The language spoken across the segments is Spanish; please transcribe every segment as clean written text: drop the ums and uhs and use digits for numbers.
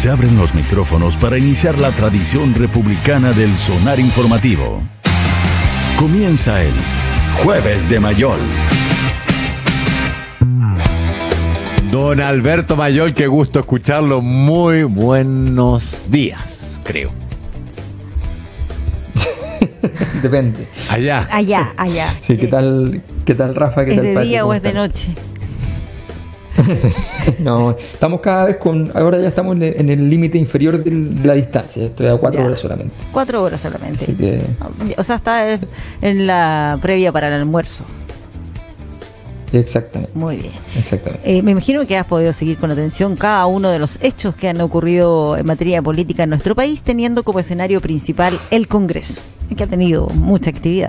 Se abren los micrófonos para iniciar la tradición republicana del sonar informativo. Comienza el Jueves de Mayol. Don Alberto Mayol, qué gusto escucharlo. Muy buenos días, creo. Depende. Allá. Sí, ¿qué tal Rafa? ¿Qué ¿Es tal de Pati? día o es de ¿Cómo noche? están? No, estamos cada vez ahora ya estamos en el límite inferior de la distancia. Estoy a 4 horas solamente. 4 horas solamente. Así que, O sea, está en la previa para el almuerzo. exactamente. Muy bien. Exactamente. Me imagino que has podido seguir con atención cada uno de los hechos que han ocurrido en materia política en nuestro país, teniendo como escenario principal el Congreso, que ha tenido mucha actividad.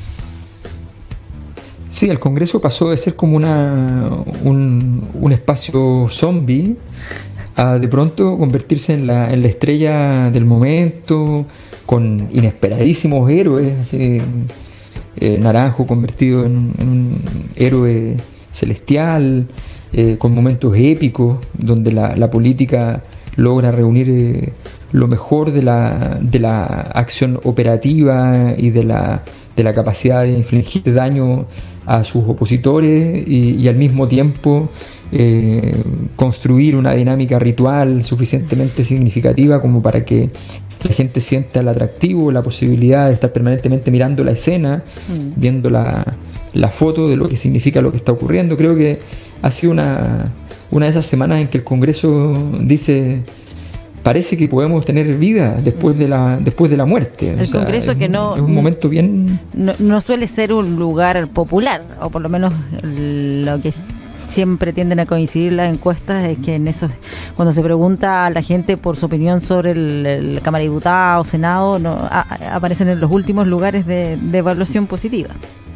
Sí, el Congreso pasó de ser como un espacio zombie a de pronto convertirse en la estrella del momento, con inesperadísimos héroes, así, Naranjo convertido en un héroe celestial, con momentos épicos donde la política logra reunir lo mejor de la acción operativa y de la capacidad de infligir daño a sus opositores y al mismo tiempo construir una dinámica ritual suficientemente significativa como para que la gente sienta el atractivo, la posibilidad de estar permanentemente mirando la escena, viendo la foto de lo que significa lo que está ocurriendo. Creo que ha sido una de esas semanas en que el Congreso dice: parece que podemos tener vida después de la muerte. El Congreso que no... Es un momento bien... No suele ser un lugar popular, o por lo menos lo que siempre tienden a coincidir las encuestas es que en esos, cuando se pregunta a la gente por su opinión sobre el Cámara de Diputados, Senado, aparecen en los últimos lugares de evaluación positiva.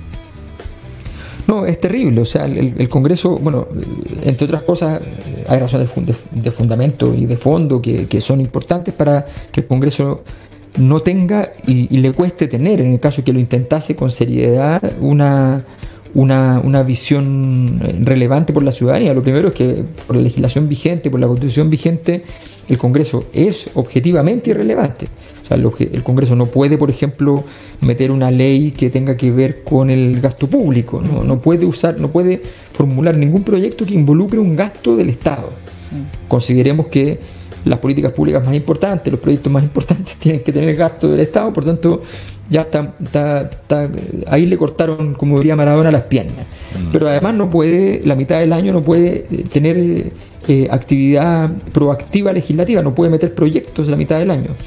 No, es terrible. O sea, el Congreso, bueno, entre otras cosas, hay razones de fundamento y de fondo que son importantes para que el Congreso no tenga y le cueste tener, en el caso que lo intentase con seriedad, una visión relevante por la ciudadanía. Lo primero es que por la legislación vigente, por la Constitución vigente, el Congreso es objetivamente irrelevante. O sea, el Congreso no puede, por ejemplo, meter una ley que tenga que ver con el gasto público. No puede formular ningún proyecto que involucre un gasto del Estado. Consideremos que las políticas públicas más importantes, los proyectos más importantes tienen que tener gasto del Estado, por tanto ya está ahí le cortaron, como diría Maradona, las piernas. Pero además la mitad del año no puede tener actividad proactiva legislativa, no puede meter proyectos la mitad del año.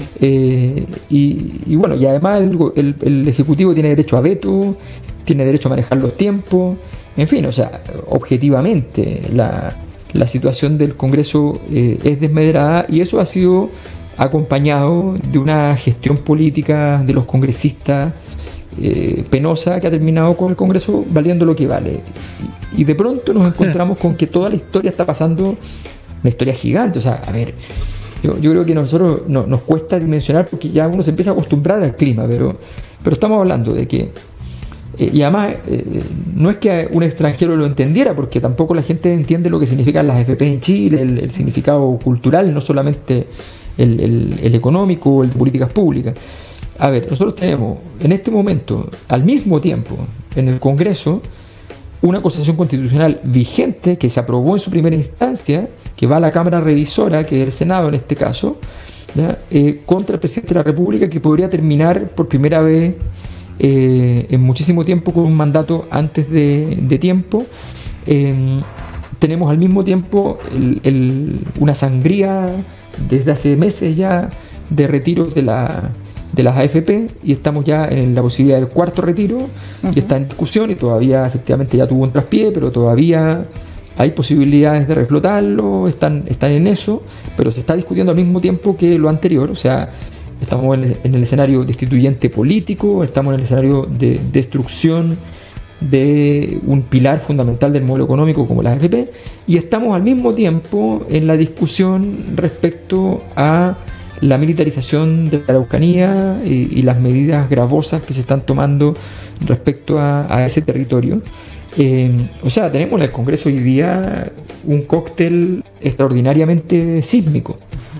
Y bueno, y además el Ejecutivo tiene derecho a veto, tiene derecho a manejar los tiempos, en fin, o sea, objetivamente la situación del Congreso es desmedrada, y eso ha sido acompañado de una gestión política de los congresistas penosa, que ha terminado con el Congreso valiendo lo que vale. Y de pronto nos encontramos con que toda la historia está pasando, una historia gigante. O sea, a ver, yo creo que a nosotros nos cuesta dimensionar porque ya uno se empieza a acostumbrar al clima, pero estamos hablando de que y además no es que un extranjero lo entendiera, porque tampoco la gente entiende lo que significan las AFP en Chile, el significado cultural, no solamente el económico, el de políticas públicas. A ver, nosotros tenemos en este momento, al mismo tiempo, en el Congreso, una acusación constitucional vigente que se aprobó en su primera instancia, que va a la Cámara Revisora, que es el Senado en este caso, contra el presidente de la República, que podría terminar por primera vez en muchísimo tiempo con un mandato antes de tiempo. Tenemos al mismo tiempo una sangría desde hace meses ya de retiros de las AFP, y estamos ya en la posibilidad del cuarto retiro, y está en discusión, y todavía efectivamente ya tuvo un traspié, pero todavía hay posibilidades de reflotarlo, están en eso, pero se está discutiendo al mismo tiempo que lo anterior. O sea, estamos en el escenario destituyente político, estamos en el escenario de destrucción de un pilar fundamental del modelo económico como la AFP, y estamos al mismo tiempo en la discusión respecto a la militarización de la Araucanía y las medidas gravosas que se están tomando respecto a ese territorio. O sea, tenemos en el Congreso hoy día un cóctel extraordinariamente sísmico.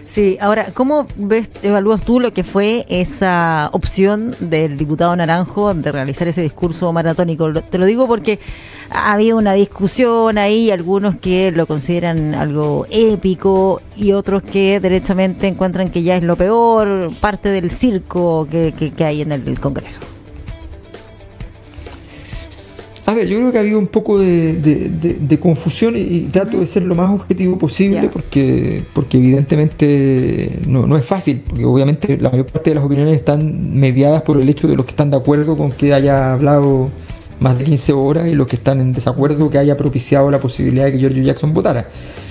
Sí, ahora, ¿cómo evalúas tú lo que fue esa opción del diputado Naranjo de realizar ese discurso maratónico? Te lo digo porque ha habido una discusión ahí, algunos que lo consideran algo épico y otros que derechamente encuentran que ya es lo peor, parte del circo que hay en el Congreso. A ver, yo creo que ha habido un poco de confusión y trato de ser lo más objetivo posible porque evidentemente no es fácil, porque obviamente la mayor parte de las opiniones están mediadas por el hecho de los que están de acuerdo con que haya hablado más de 15 horas y los que están en desacuerdo que haya propiciado la posibilidad de que Giorgio Jackson votara.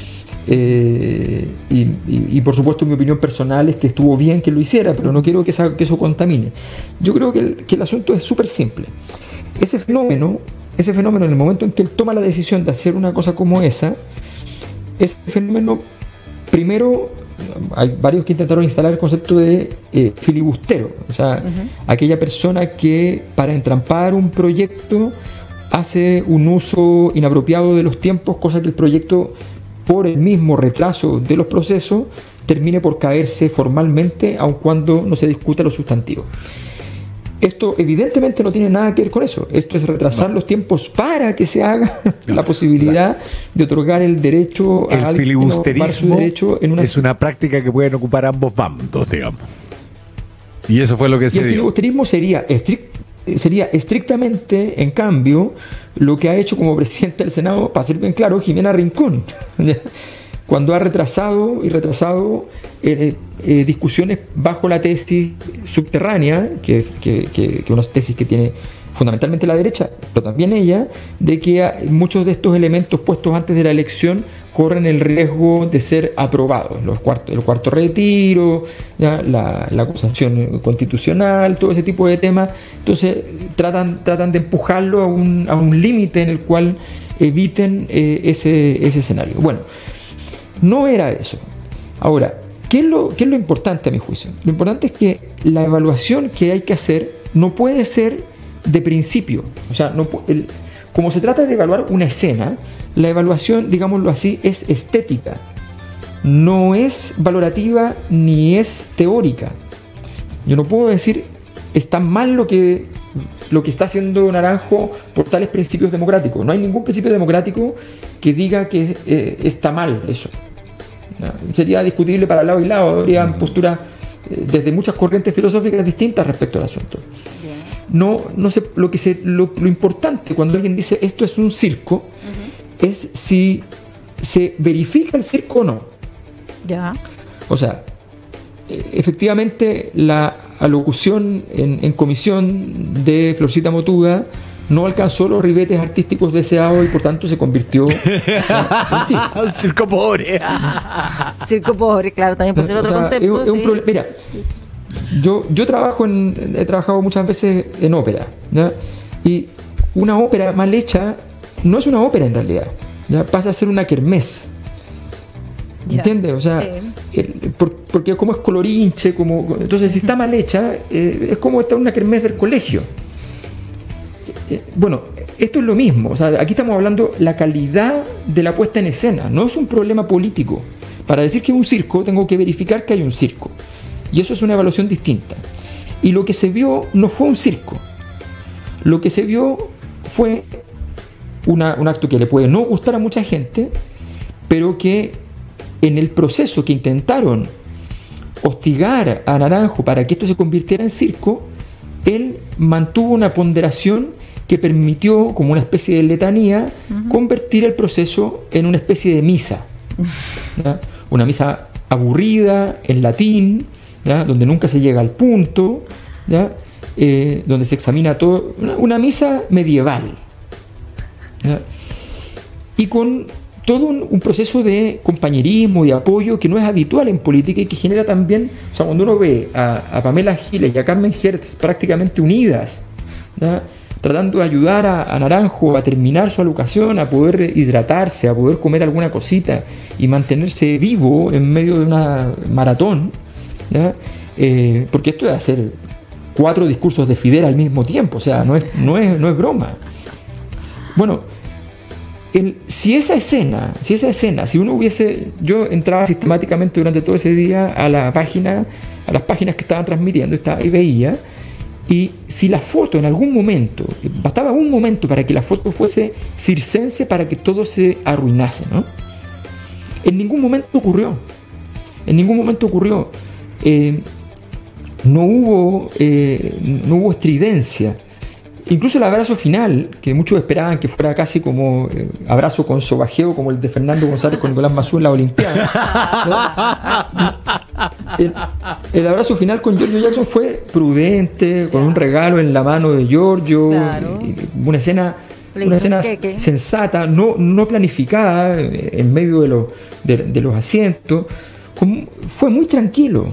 Y por supuesto mi opinión personal es que estuvo bien que lo hiciera, pero no quiero que eso contamine. Yo creo que el asunto es súper simple. Ese fenómeno, en el momento en que él toma la decisión de hacer una cosa como ese fenómeno, primero, hay varios que intentaron instalar el concepto de filibustero, o sea, aquella persona que para entrampar un proyecto hace un uso inapropiado de los tiempos, cosa que el proyecto, por el mismo retraso de los procesos, termine por caerse formalmente, aun cuando no se discuta lo sustantivo. Esto evidentemente no tiene nada que ver con eso. Esto es retrasar los tiempos para que se haga la posibilidad de otorgar el derecho a el filibusterismo es una práctica que pueden ocupar ambos bandos, digamos. Y eso fue lo que se dio. El filibusterismo sería estrictamente, en cambio, lo que ha hecho como presidenta del Senado, para ser bien claro, Jimena Rincón, cuando ha retrasado discusiones bajo la tesis subterránea, que una tesis que tiene fundamentalmente la derecha, pero también ella, de que muchos de estos elementos puestos antes de la elección corren el riesgo de ser aprobados, el cuarto retiro, ¿ya? La acusación constitucional, todo ese tipo de temas. Entonces tratan de empujarlo a un límite en el cual eviten ese escenario. Bueno, no era eso. Ahora, ¿qué es lo importante a mi juicio? Lo importante es que la evaluación que hay que hacer no puede ser de principio. O sea, como se trata de evaluar una escena, la evaluación, digámoslo así, es estética. No es valorativa ni es teórica. Yo no puedo decir está mal lo que está haciendo Naranjo por tales principios democráticos. No hay ningún principio democrático que diga que está mal eso. Sería discutible para lado y lado, habría posturas desde muchas corrientes filosóficas distintas respecto al asunto. No sé, lo importante cuando alguien dice esto es un circo es si se verifica el circo o no. Ya. O sea, efectivamente la alocución en comisión de Florcita Motuda no alcanzó los ribetes artísticos deseados y por tanto se convirtió en circo. Un circo pobre. Circo pobre, claro, también puede ser otro concepto. Es un problema. Mira, yo he trabajado muchas veces en ópera, ¿ya? Y una ópera mal hecha no es una ópera en realidad, ¿ya? Pasa a ser una kermés. ¿Entiendes? O sea, porque como es colorinche, entonces si está mal hecha, es como estar en una kermés del colegio. Bueno, esto es lo mismo. O sea, aquí estamos hablando de la calidad de la puesta en escena. No es un problema político. Para decir que es un circo, tengo que verificar que hay un circo. Y eso es una evaluación distinta. Y lo que se vio no fue un circo. Lo que se vio fue un acto que le puede no gustar a mucha gente, pero que en el proceso que intentaron hostigar a Naranjo para que esto se convirtiera en circo, él mantuvo una ponderación que permitió, como una especie de letanía, convertir el proceso en una especie de misa, ¿ya? Una misa aburrida, en latín, ¿ya? Donde nunca se llega al punto, ¿ya? Donde se examina todo, una misa medieval, ¿ya? Y con todo un proceso de compañerismo y apoyo que no es habitual en política y que genera también, o sea, cuando uno ve a Pamela Giles y a Carmen Hertz prácticamente unidas, ¿ya? Tratando de ayudar a Naranjo a terminar su alocución, a poder hidratarse, a poder comer alguna cosita y mantenerse vivo en medio de una maratón, ¿ya? Porque esto es hacer 4 discursos de Fidel al mismo tiempo, o sea, no es broma. Bueno, Si yo entraba sistemáticamente durante todo ese día a las páginas que estaban transmitiendo y veía, y si la foto en algún momento, bastaba un momento para que la foto fuese circense para que todo se arruinase, ¿no? En ningún momento ocurrió. No hubo estridencia. Incluso el abrazo final, que muchos esperaban que fuera casi como abrazo con sobajeo, como el de Fernando González con Nicolás Mazú en la Olimpiada, ¿no? El abrazo final con Giorgio Jackson fue prudente, con un regalo en la mano de Giorgio, claro. Una escena sensata, no planificada, en medio de los asientos. Fue muy tranquilo.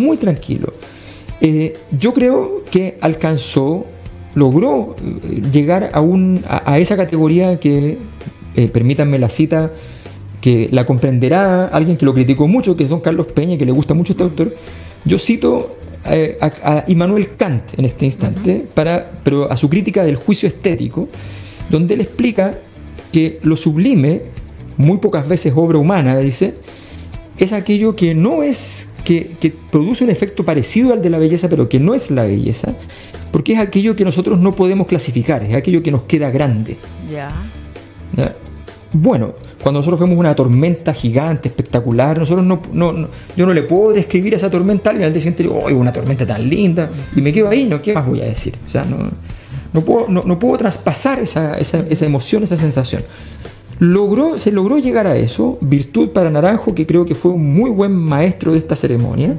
Yo creo que logró llegar a esa categoría que, permítanme la cita, que la comprenderá alguien que lo criticó mucho, que es don Carlos Peña, que le gusta mucho este autor. Yo cito a Immanuel Kant en este instante, pero a su crítica del juicio estético, donde él explica que lo sublime, muy pocas veces obra humana, dice, es aquello que no es, que produce un efecto parecido al de la belleza, pero que no es la belleza, porque es aquello que nosotros no podemos clasificar, es aquello que nos queda grande. ¿Ya? Bueno, cuando nosotros vemos una tormenta gigante, espectacular, nosotros yo no le puedo describir esa tormenta a alguien, al día siguiente digo, ¡oh, una tormenta tan linda! Y me quedo ahí, ¿qué más voy a decir? O sea, no puedo traspasar esa emoción, esa sensación. Se logró llegar a eso, virtud para Naranjo, que creo que fue un muy buen maestro de esta ceremonia.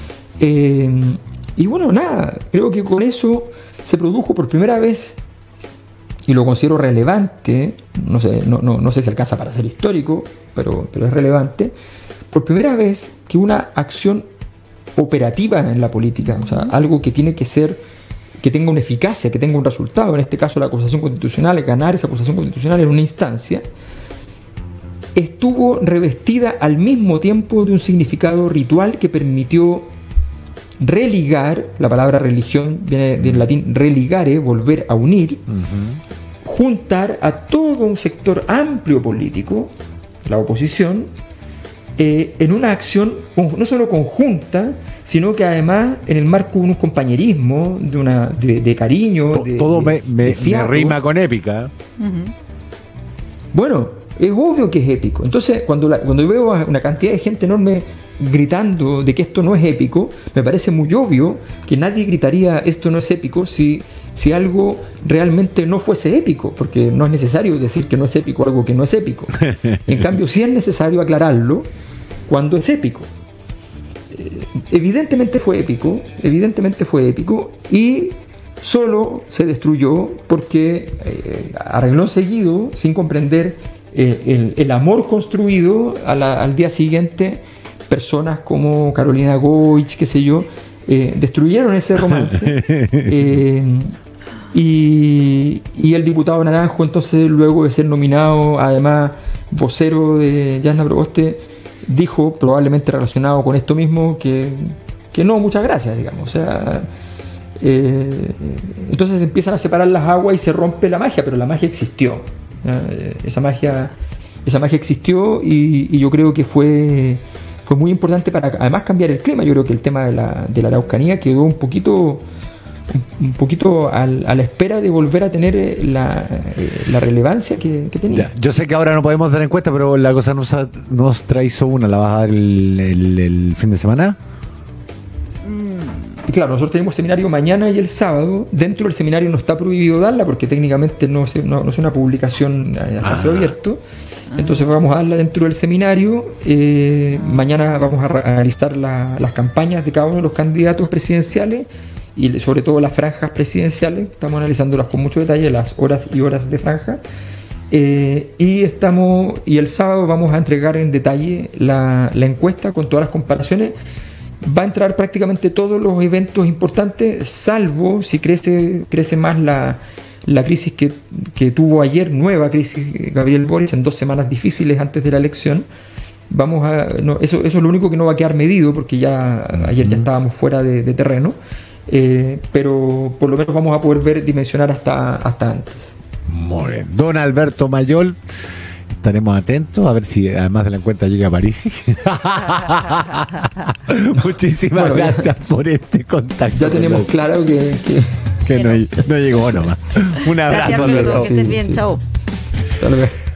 Y bueno, nada, creo que con eso se produjo por primera vez, y lo considero relevante, no sé si alcanza para ser histórico, pero es relevante, por primera vez que una acción operativa en la política, o sea, algo que tiene que ser, que tenga una eficacia, que tenga un resultado, en este caso la acusación constitucional, ganar esa acusación constitucional en una instancia, estuvo revestida al mismo tiempo de un significado ritual que permitió religar, la palabra religión viene del latín religare, volver a unir, juntar a todo un sector amplio político, la oposición, en una acción no solo conjunta, sino que además en el marco de un compañerismo, de cariño. Todo me rima con épica. Bueno, es obvio que es épico. Entonces, cuando veo a una cantidad de gente enorme gritando de que esto no es épico, me parece muy obvio que nadie gritaría esto no es épico si algo realmente no fuese épico, porque no es necesario decir que no es épico algo que no es épico. En cambio, sí es necesario aclararlo cuando es épico. Evidentemente fue épico y solo se destruyó porque a renglón seguido, sin comprender el amor construido al día siguiente, personas como Carolina Goich, qué sé yo, destruyeron ese romance. Y el diputado Naranjo, entonces, luego de ser nominado, además vocero de Jasna Proboste, dijo, probablemente relacionado con esto mismo, que no, muchas gracias, digamos. O sea, entonces se empiezan a separar las aguas y se rompe la magia, pero la magia existió. Esa magia existió y yo creo que fue muy importante para además cambiar el clima. Yo creo que el tema de la Araucanía quedó un poquito a la espera de volver a tener la relevancia que tenía. Ya, yo sé que ahora no podemos dar encuesta, pero la cosa nos hizo una. ¿La vas a dar el fin de semana? Y claro, nosotros tenemos seminario mañana y el sábado. Dentro del seminario no está prohibido darla porque técnicamente no es una publicación a espacio abierto. Entonces vamos a darla dentro del seminario. Mañana vamos a analizar las campañas de cada uno de los candidatos presidenciales y sobre todo las franjas presidenciales. Estamos analizándolas con mucho detalle, las horas y horas de franja. Y el sábado vamos a entregar en detalle la encuesta con todas las comparaciones. Va a entrar prácticamente todos los eventos importantes, salvo si crece más la crisis que tuvo ayer, nueva crisis Gabriel Boric, en 2 semanas difíciles antes de la elección. Eso es lo único que no va a quedar medido, porque ayer ya estábamos fuera de terreno, pero por lo menos vamos a poder dimensionar hasta antes. Muy bien. Don Alberto Mayol, estaremos atentos a ver si además de la encuesta llega a París. Muchísimas gracias por este contacto. Ya tenemos claro que no llegó nomás. Un abrazo, gracias, amigo, Alberto. que estés bien, chao. Hasta luego.